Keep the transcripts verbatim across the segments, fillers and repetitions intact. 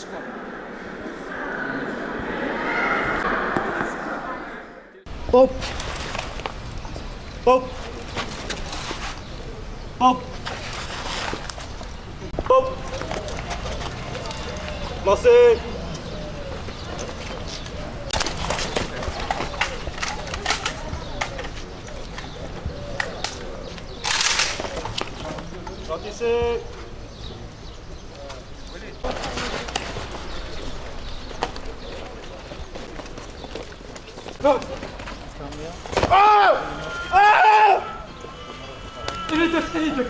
طب طب طب طب نصيب راتيسي آه آه ايدك ايدك.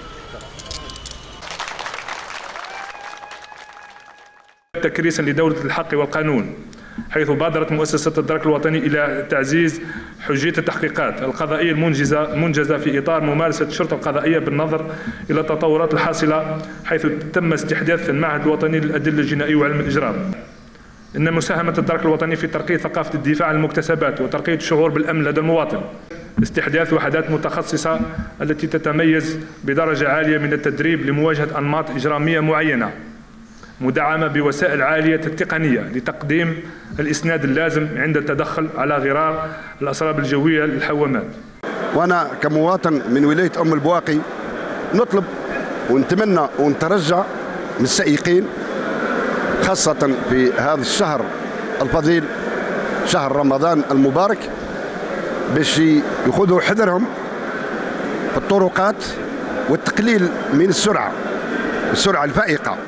تكريسا لدولة الحق والقانون، حيث بادرت مؤسسة الدرك الوطني إلى تعزيز حجية التحقيقات القضائية المنجزة المنجزة في إطار ممارسة الشرطة القضائية بالنظر إلى التطورات الحاصلة، حيث تم استحداث المعهد الوطني للأدلة الجنائية وعلم الإجرام. إن مساهمة الدرك الوطني في ترقية ثقافة الدفاع عن المكتسبات وترقية الشعور بالأمن لدى المواطن، استحداث وحدات متخصصة التي تتميز بدرجة عالية من التدريب لمواجهة أنماط إجرامية معينة، مدعمة بوسائل عالية التقنية لتقديم الإسناد اللازم عند التدخل على غرار الأسراب الجوية للحوامات. وأنا كمواطن من ولاية أم البواقي نطلب ونتمنى ونترجى من السائقين، خاصة في هذا الشهر الفضيل شهر رمضان المبارك، باش يأخذوا حذرهم في الطرقات والتقليل من السرعة السرعة الفائقة.